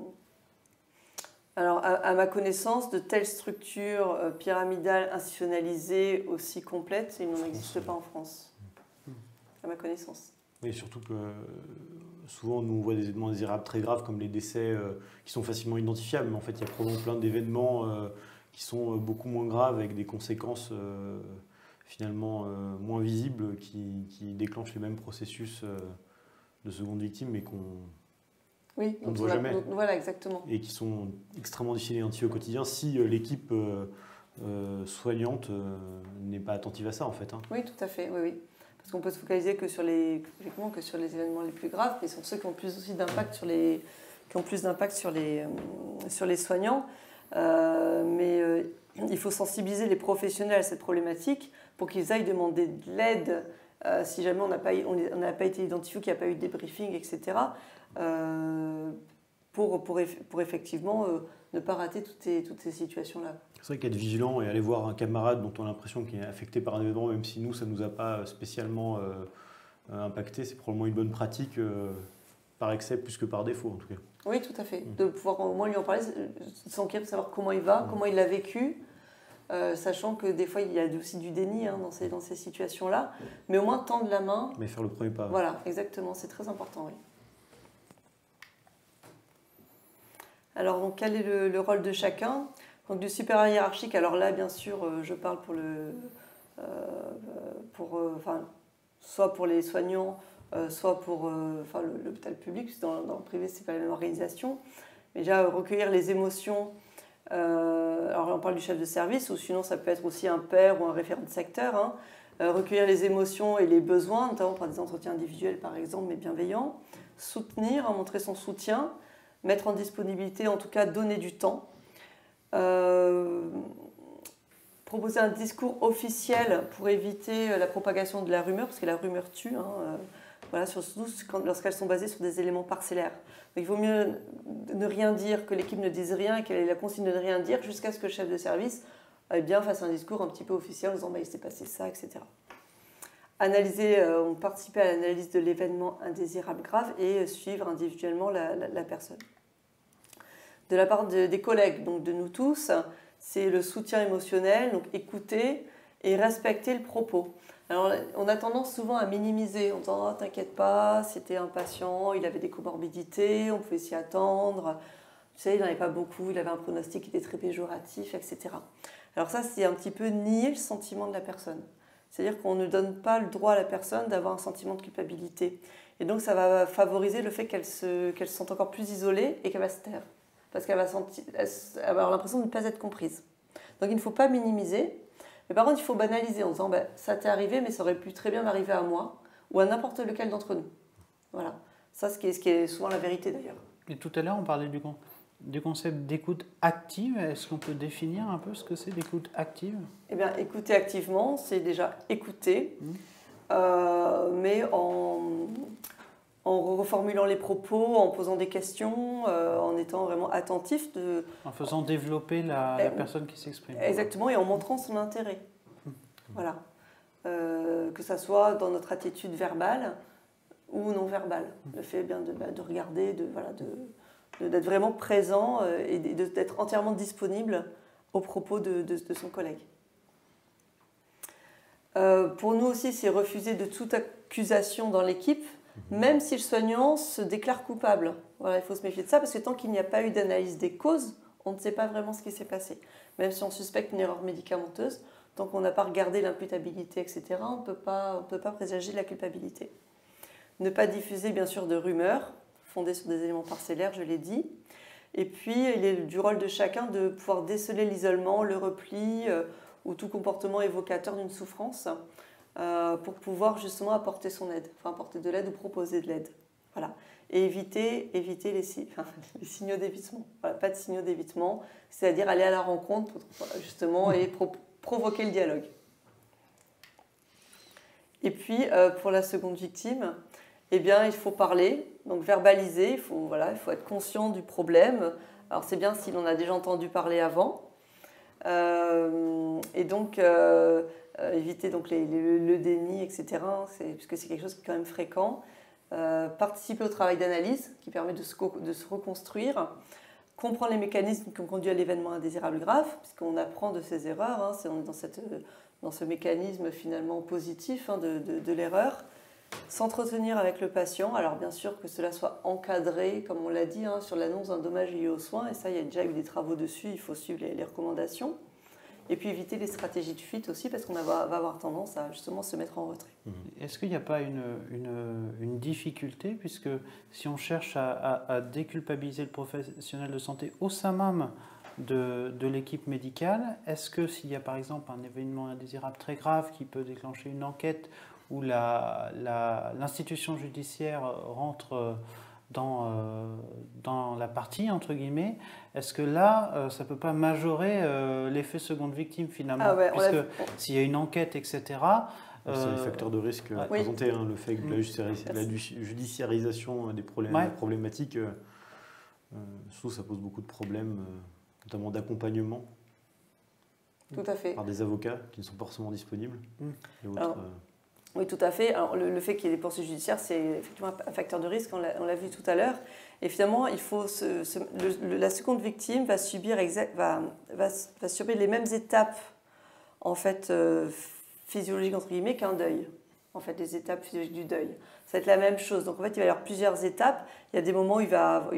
Alors, à ma connaissance, de telles structures pyramidales institutionnalisées aussi complètes, il n'en existe pas en France, à ma connaissance. Oui, surtout que souvent, nous, on voit des événements indésirables très graves comme les décès qui sont facilement identifiables, mais en fait, il y a probablement plein d'événements qui sont beaucoup moins graves avec des conséquences finalement moins visibles qui déclenchent les mêmes processus de seconde victime, mais qu'on ne voit jamais. Voilà, exactement. Et qui sont extrêmement difficiles à identifier au quotidien si l'équipe soignante n'est pas attentive à ça, en fait. Hein. Oui, tout à fait, oui. Parce qu'on peut se focaliser que sur les événements les plus graves, mais sur ceux qui ont plus aussi d'impact sur les soignants. Mais il faut sensibiliser les professionnels à cette problématique pour qu'ils aillent demander de l'aide si jamais on n'a pas été identifié ou qu'il n'y a pas eu de débriefing, etc. Pour effectivement ne pas rater toutes ces situations-là. C'est vrai qu'être vigilant et aller voir un camarade dont on a l'impression qu'il est affecté par un événement, même si nous, ça ne nous a pas spécialement impacté, c'est probablement une bonne pratique par excès plus que par défaut en tout cas. Oui, tout à fait. De pouvoir au moins lui en parler, s'enquérir, de savoir comment il va, comment il l'a vécu, sachant que des fois il y a aussi du déni dans ces situations-là, mais au moins tendre la main. Mais faire le premier pas. Voilà, exactement, c'est très important, oui. Alors, donc, quel est le rôle de chacun? Donc, du supérieur hiérarchique, alors là, bien sûr, je parle soit pour les soignants, soit pour l'hôpital public, parce que dans le privé, ce n'est pas la même organisation. Mais déjà, recueillir les émotions, alors là, on parle du chef de service, ou sinon, ça peut être aussi un père ou un référent de secteur, hein. Recueillir les émotions et les besoins, notamment par des entretiens individuels, par exemple, mais bienveillants. Soutenir, montrer son soutien. Mettre en disponibilité, en tout cas donner du temps. Proposer un discours officiel pour éviter la propagation de la rumeur, parce que la rumeur tue, voilà, surtout lorsqu'elles sont basées sur des éléments parcellaires. Donc, il vaut mieux ne rien dire, que l'équipe ne dise rien et qu'elle ait la consigne de ne rien dire jusqu'à ce que le chef de service fasse un discours un petit peu officiel en disant il s'est passé ça, etc. Participer à l'analyse de l'événement indésirable grave et suivre individuellement la personne. De la part des collègues, donc de nous tous, c'est le soutien émotionnel, donc écouter et respecter le propos. Alors, on a tendance souvent à minimiser, en disant « t'inquiète pas, c'était un patient, il avait des comorbidités, on pouvait s'y attendre, tu sais, il n'en avait pas beaucoup, il avait un pronostic qui était très péjoratif, etc. » Alors ça, c'est un petit peu nier le sentiment de la personne. C'est-à-dire qu'on ne donne pas le droit à la personne d'avoir un sentiment de culpabilité. Et donc, ça va favoriser le fait qu'elle se sente encore plus isolée et qu'elle va se taire. Parce qu'elle va avoir l'impression de ne pas être comprise. Donc, il ne faut pas minimiser. Mais par contre, il faut banaliser en disant ça t'est arrivé, mais ça aurait pu très bien m'arriver à moi ou à n'importe lequel d'entre nous. Voilà. Ça, ce qui est souvent la vérité, d'ailleurs. Et tout à l'heure, on parlait du concept d'écoute active. Est-ce qu'on peut définir un peu ce que c'est l'écoute active? Eh bien, écouter activement, c'est déjà écouter, mais en en reformulant les propos, en posant des questions, en étant vraiment attentif. En faisant développer la personne qui s'exprime. Exactement, et en montrant son intérêt. Voilà. Que ça soit dans notre attitude verbale ou non verbale. Le fait de regarder, d'être vraiment présent et d'être entièrement disponible aux propos de son collègue. Pour nous aussi, c'est refuser de toute accusation dans l'équipe, même si le soignant se déclare coupable. Voilà, il faut se méfier de ça, parce que tant qu'il n'y a pas eu d'analyse des causes, on ne sait pas vraiment ce qui s'est passé. Même si on suspecte une erreur médicamenteuse, tant qu'on n'a pas regardé l'imputabilité, etc., on ne peut pas présager de la culpabilité. Ne pas diffuser, bien sûr, de rumeurs fondées sur des éléments parcellaires, je l'ai dit. Et puis, il est du rôle de chacun de pouvoir déceler l'isolement, le repli ou tout comportement évocateur d'une souffrance pour pouvoir justement apporter son aide, enfin apporter de l'aide ou proposer de l'aide. Voilà. Et éviter les signaux d'évitement. Voilà, pas de signaux d'évitement, c'est-à-dire aller à la rencontre justement et provoquer le dialogue. Et puis, pour la seconde victime, eh bien, il faut parler, donc verbaliser, il faut être conscient du problème. Alors, c'est bien s'il en a déjà entendu parler avant. Et donc, éviter donc, le déni, etc., puisque c'est quelque chose qui est quand même fréquent. Participer au travail d'analyse qui permet de se reconstruire. Comprendre les mécanismes qui ont conduit à l'événement indésirable grave, puisqu'on apprend de ses erreurs. Hein, on est dans ce mécanisme finalement positif de l'erreur. S'entretenir avec le patient, alors bien sûr que cela soit encadré, comme on l'a dit, sur l'annonce d'un dommage lié aux soins, et ça il y a déjà eu des travaux dessus, il faut suivre les recommandations. Et puis éviter les stratégies de fuite aussi, parce qu'on va avoir tendance à justement se mettre en retrait. Est-ce qu'il n'y a pas une difficulté, puisque si on cherche à déculpabiliser le professionnel de santé au sein même de l'équipe médicale, est-ce que s'il y a par exemple un événement indésirable très grave qui peut déclencher une enquête où l'institution judiciaire rentre dans la partie, entre guillemets, est-ce que là, ça ne peut pas majorer l'effet seconde victime finalement, puisque s'il y a une enquête, etc. C'est les facteurs de risque présentés, le fait que la judiciarisation des problématiques, surtout ça pose beaucoup de problèmes, notamment d'accompagnement. Tout à fait. Par des avocats qui ne sont pas forcément disponibles. Et autres, oui, tout à fait. Alors, le fait qu'il y ait des poursuites judiciaires, c'est effectivement un facteur de risque, on l'a vu tout à l'heure. Et finalement, il faut la seconde victime va subir les mêmes étapes en fait, physiologiques entre guillemets qu'un deuil. En fait, les étapes physiologiques du deuil. Ça va être la même chose. Donc en fait, il va y avoir plusieurs étapes. Il y a des moments où il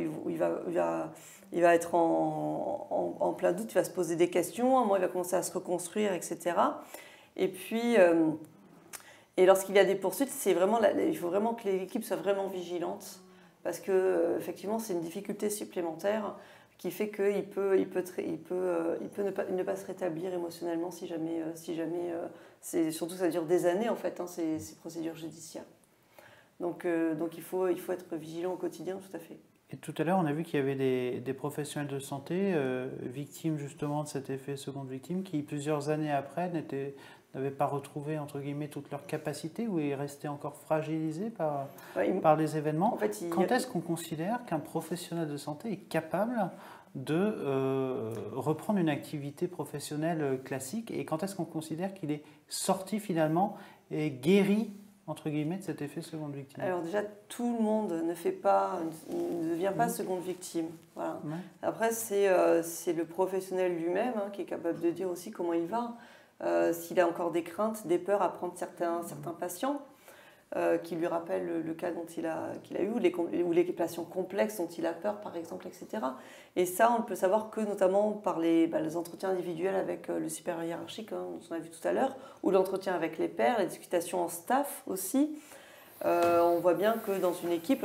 va être en plein doute, il va se poser des questions, à un moment il va commencer à se reconstruire, etc. Et puis... Et lorsqu'il y a des poursuites, il faut vraiment que l'équipe soit vraiment vigilante parce que effectivement, c'est une difficulté supplémentaire qui fait qu'il peut ne pas se rétablir émotionnellement si jamais surtout ça dure des années en fait ces procédures judiciaires. Donc il faut être vigilant au quotidien, tout à fait. Et tout à l'heure, on a vu qu'il y avait des professionnels de santé victimes justement de cet effet seconde victime qui plusieurs années après n'avaient pas retrouvé, entre guillemets, toutes leurs capacités ou restaient encore fragilisés par les événements. En fait, quand est-ce qu'on considère qu'un professionnel de santé est capable de reprendre une activité professionnelle classique et quand est-ce qu'on considère qu'il est sorti finalement et guéri, entre guillemets, de cet effet seconde victime? Alors déjà, tout le monde ne devient pas seconde victime. Voilà. Ouais. Après, c'est le professionnel lui-même qui est capable de dire aussi comment il va. S'il a encore des craintes, des peurs à prendre certains patients, qui lui rappellent le cas qu'il a eu, ou les patients complexes dont il a peur, par exemple, etc. Et ça, on peut savoir que notamment par les entretiens individuels avec le supérieur hiérarchique, dont on a vu tout à l'heure, ou l'entretien avec les pairs, les discutations en staff aussi. On voit bien que dans une équipe,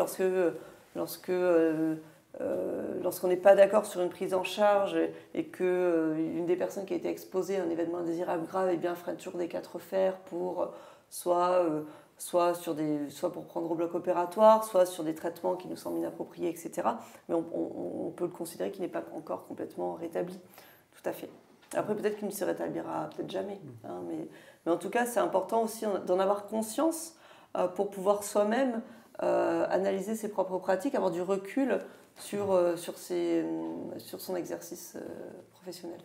lorsqu'on n'est pas d'accord sur une prise en charge et qu'une des personnes qui a été exposée à un événement indésirable grave freine toujours des quatre fers pour soit pour prendre au bloc opératoire, soit sur des traitements qui nous semblent inappropriés, etc. Mais on peut le considérer qu'il n'est pas encore complètement rétabli. Tout à fait. Après, peut-être qu'il ne se rétablira peut-être jamais. Mais en tout cas, c'est important aussi d'en avoir conscience pour pouvoir soi-même analyser ses propres pratiques, avoir du recul sur son exercice professionnel.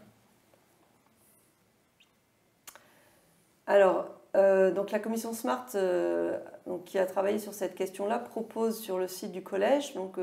Alors, donc la commission SMART qui a travaillé sur cette question-là propose sur le site du collège, donc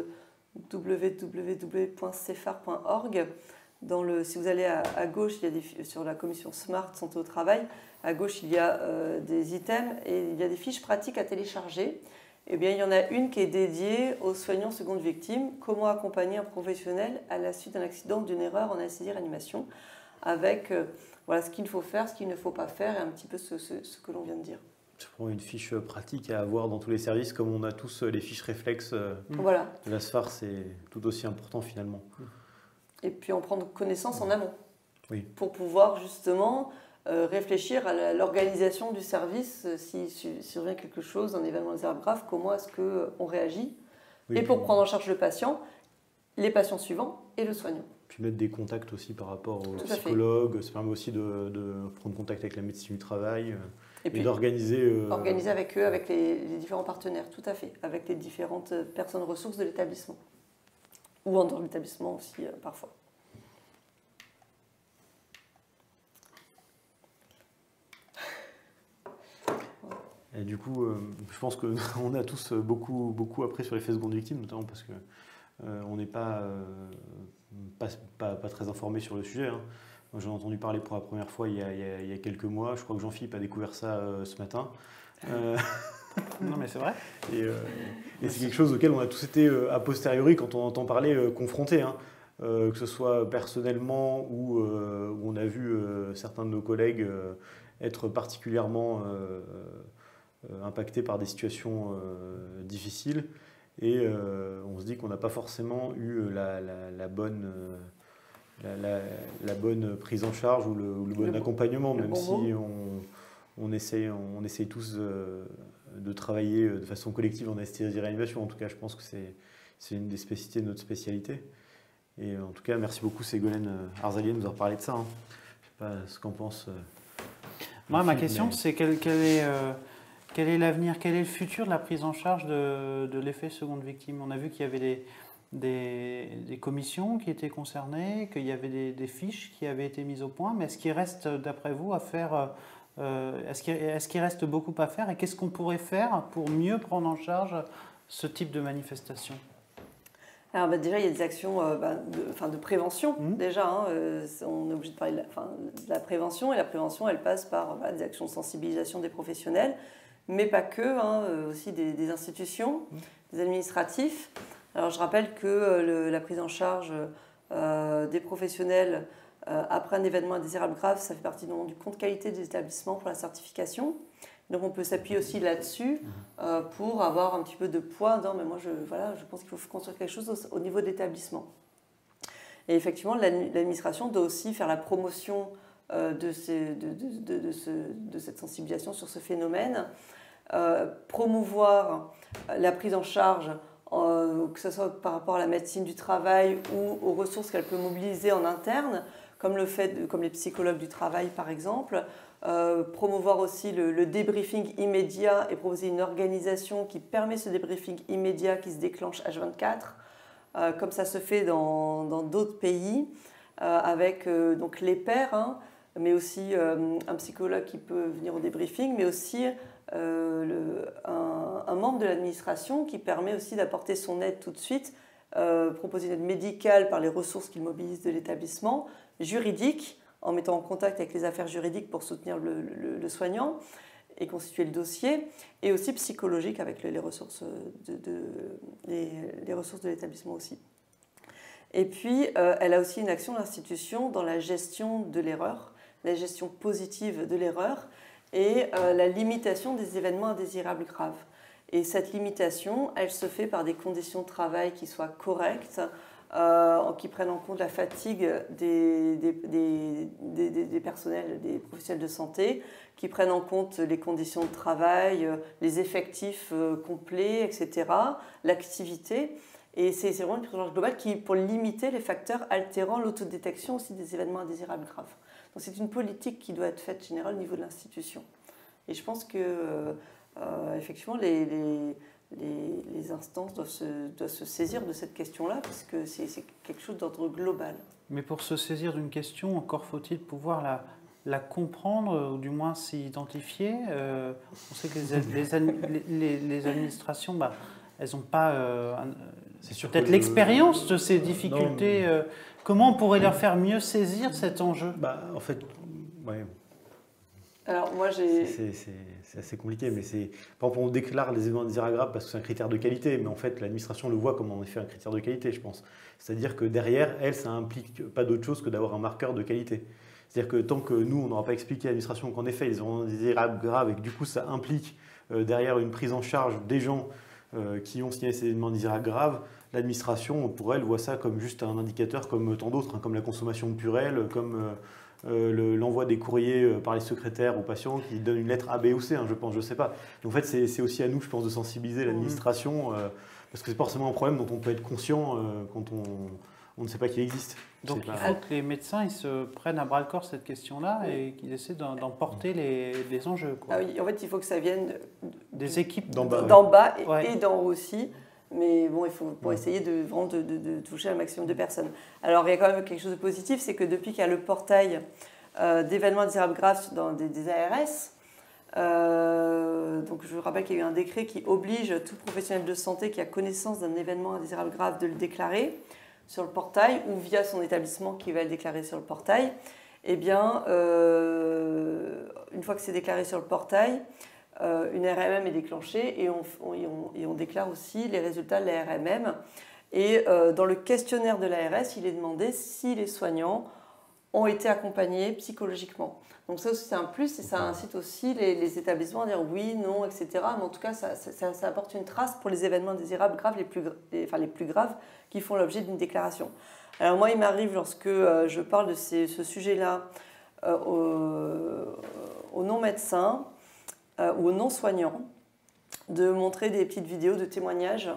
www.cefar.org. Si vous allez à gauche, il y a sur la commission SMART santé au travail, à gauche il y a des items et il y a des fiches pratiques à télécharger. Eh bien, il y en a une qui est dédiée aux soignants seconde victime, comment accompagner un professionnel à la suite d'un accident ou d'une erreur en anesthésie-réanimation, avec voilà, ce qu'il faut faire, ce qu'il ne faut pas faire et un petit peu ce que l'on vient de dire. Je prends une fiche pratique à avoir dans tous les services, comme on a tous les fiches réflexes voilà. de la SFAR, c'est tout aussi important finalement. Et puis en prendre connaissance en amont, oui. Pour pouvoir justement réfléchir à l'organisation du service, si survient quelque chose, un événement grave, comment est-ce qu'on réagit, oui, et pour prendre en charge le patient, les patients suivants et le soignant. Puis mettre des contacts aussi par rapport aux psychologues, ça permet aussi de prendre contact avec la médecine du travail et d'organiser... Organiser avec eux, avec les différents partenaires, tout à fait, avec les différentes personnes ressources de l'établissement. Ou en dehors de l'établissement aussi, parfois. Et du coup, je pense qu'on a tous beaucoup appris sur l'effet seconde victime, notamment parce qu'on n'est pas très informé sur le sujet. Hein. Moi, j'en ai entendu parler pour la première fois il y a quelques mois. Je crois que Jean-Philippe a découvert ça ce matin. Non, mais c'est vrai. Et c'est quelque chose auquel on a tous été, a posteriori, quand on entend parler, confrontés. Hein. Que ce soit personnellement ou où on a vu certains de nos collègues être particulièrement impactés par des situations difficiles. Et on se dit qu'on n'a pas forcément eu la bonne prise en charge ou le bon accompagnement, même si on essaye tous de travailler de façon collective en anesthésie-réanimation. En tout cas, je pense que c'est une des spécificités de notre spécialité. Et en tout cas, merci beaucoup Ségolène Arzalier de nous avoir parlé de ça. Hein. Je ne sais pas ce qu'en pense. Moi, ma question, c'est quel est l'avenir, quel est le futur de la prise en charge de l'effet seconde victime? On a vu qu'il y avait des commissions qui étaient concernées, qu'il y avait des fiches qui avaient été mises au point, mais est-ce qu'il reste, d'après vous, à faire est-ce qu'il reste beaucoup à faire et qu'est-ce qu'on pourrait faire pour mieux prendre en charge ce type de manifestation? Alors déjà, il y a des actions de prévention. Déjà, hein, on est obligé de parler de la prévention, et la prévention, elle passe par des actions de sensibilisation des professionnels, mais pas que, hein, aussi des institutions, des administratifs. Alors je rappelle que la prise en charge des professionnels après un événement indésirable grave, ça fait partie du compte qualité des établissements pour la certification. Donc on peut s'appuyer aussi là-dessus pour avoir un petit peu de poids. Non, mais moi je pense qu'il faut construire quelque chose au niveau de l'établissement. Et effectivement, l'administration doit aussi faire la promotion de cette sensibilisation sur ce phénomène, promouvoir la prise en charge, que ce soit par rapport à la médecine du travail ou aux ressources qu'elle peut mobiliser en interne, comme les psychologues du travail par exemple, promouvoir aussi le débriefing immédiat et proposer une organisation qui permet ce débriefing immédiat qui se déclenche H24, comme ça se fait dans d'autres pays, avec donc les pairs, hein, mais aussi un psychologue qui peut venir au débriefing, mais aussi un membre de l'administration qui permet aussi d'apporter son aide tout de suite, proposer une aide médicale par les ressources qu'il mobilise de l'établissement, juridique, en mettant en contact avec les affaires juridiques pour soutenir le soignant et constituer le dossier, et aussi psychologique avec les ressources les ressources de l'établissement aussi. Et puis, elle a aussi une action de l'institution dans la gestion de l'erreur, la gestion positive de l'erreur et la limitation des événements indésirables graves. Et cette limitation, elle se fait par des conditions de travail qui soient correctes, qui prennent en compte la fatigue des personnels, des professionnels de santé, qui prennent en compte les conditions de travail, les effectifs complets, etc., l'activité. Et c'est vraiment une prise en charge globale pour limiter les facteurs altérant l'autodétection aussi des événements indésirables graves. Donc c'est une politique qui doit être faite générale au niveau de l'institution. Et je pense que effectivement, les instances doivent se saisir de cette question-là, parce que c'est quelque chose d'ordre global. Mais pour se saisir d'une question, encore faut-il pouvoir la comprendre, ou du moins s'y identifier. On sait que les administrations, elles n'ont pas peut-être l'expérience de ces difficultés. Comment on pourrait leur faire mieux saisir cet enjeu? En fait, ouais. Alors moi c'est assez compliqué, mais par exemple on déclare les événements indésirables parce que c'est un critère de qualité, mais en fait l'administration le voit comme en effet un critère de qualité, je pense. C'est-à-dire que derrière elle, ça implique pas d'autre chose que d'avoir un marqueur de qualité. C'est-à-dire que tant que nous on n'aura pas expliqué à l'administration qu'en effet les événements indésirables graves et que du coup ça implique derrière une prise en charge des gens qui ont signalé ces événements indésirables graves, l'administration pour elle voit ça comme juste un indicateur comme tant d'autres, hein, comme la consommation de purée, comme l'envoi des courriers par les secrétaires aux patients qui donnent une lettre A, B ou C, hein, je pense, je ne sais pas. Donc, en fait, c'est aussi à nous, je pense, de sensibiliser l'administration, parce que c'est forcément un problème dont on peut être conscient quand on ne sait pas qu'il existe. Donc il faut que les médecins ils se prennent à bras-le-corps cette question-là et qu'ils essaient d'en porter les enjeux. Quoi. Ah oui, en fait, il faut que ça vienne des équipes d'en bas ouais. et d'en haut aussi. Mais bon, il faut pour essayer de toucher un maximum de personnes. Alors, il y a quand même quelque chose de positif, c'est que depuis qu'il y a le portail d'événements indésirables graves dans des ARS, donc je vous rappelle qu'il y a eu un décret qui oblige tout professionnel de santé qui a connaissance d'un événement indésirable grave de le déclarer sur le portail ou via son établissement qui va le déclarer sur le portail. Eh bien, une fois que c'est déclaré sur le portail, une RMM est déclenchée et on déclare aussi les résultats de la RMM. Et dans le questionnaire de l'ARS, il est demandé si les soignants ont été accompagnés psychologiquement. Donc ça aussi c'est un plus et ça incite aussi les établissements à dire oui, non, etc. Mais en tout cas, ça apporte une trace pour les événements indésirables graves, les plus graves qui font l'objet d'une déclaration. Alors moi, il m'arrive lorsque je parle de ce sujet-là aux non-médecins, ou aux non-soignants, de montrer des petites vidéos de témoignages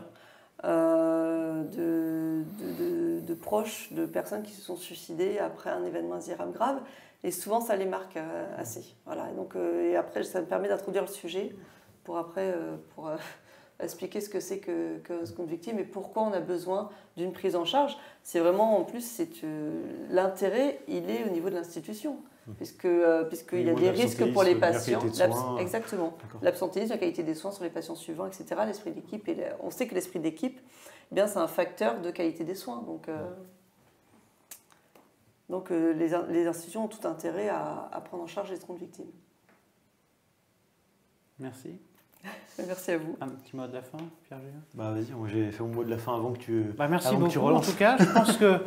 de proches, de personnes qui se sont suicidées après un événement indésirable grave. Et souvent, ça les marque assez. Voilà. Et après, ça me permet d'introduire le sujet pour expliquer ce que c'est que seconde victime et pourquoi on a besoin d'une prise en charge. C'est vraiment, en plus, l'intérêt, il est au niveau de l'institution. Puisqu'il y a des risques pour les patients. Exactement. L'absentéisme, la qualité des soins sur les patients suivants, etc. L'esprit d'équipe. On sait que l'esprit d'équipe, c'est un facteur de qualité des soins. Donc les institutions ont tout intérêt à prendre en charge les secondes victimes. Merci. Merci à vous. Un petit mot de la fin, Pierre-Julien? Vas-y, moi j'ai fait mon mot de la fin avant que tu merci beaucoup. En tout cas, je pense que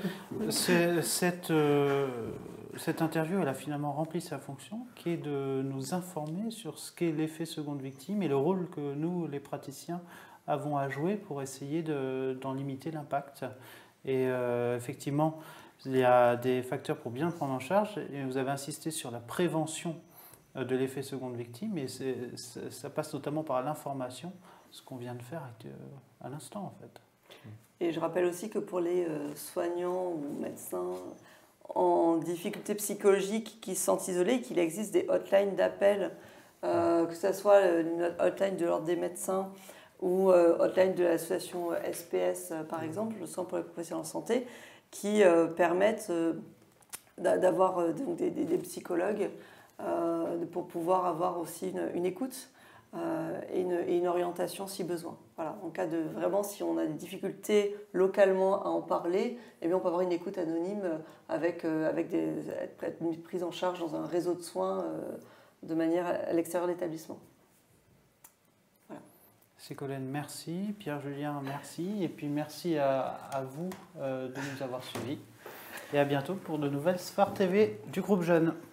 cette interview, elle a finalement rempli sa fonction, qui est de nous informer sur ce qu'est l'effet seconde victime et le rôle que nous, les praticiens, avons à jouer pour essayer d'en limiter l'impact. Et effectivement, il y a des facteurs pour bien le prendre en charge, et vous avez insisté sur la prévention de l'effet seconde victime, et ça passe notamment par l'information, ce qu'on vient de faire à l'instant en fait. Et je rappelle aussi que pour les soignants ou médecins en difficulté psychologique qui se sentent isolés, qu'il existe des hotlines d'appel, que ce soit une hotline de l'ordre des médecins ou hotline de l'association SPS par exemple, le Centre pour les professionnels en santé, qui permettent d'avoir des psychologues pour pouvoir avoir aussi une écoute et une orientation si besoin. Voilà. En cas de vraiment, si on a des difficultés localement à en parler, eh bien on peut avoir une écoute anonyme avec une prise en charge dans un réseau de soins de manière à l'extérieur de l'établissement. Voilà. Ségolène, merci. Pierre-Julien, merci. Et puis merci à vous de nous avoir suivis. Et à bientôt pour de nouvelles Sphare TV du groupe Jeune.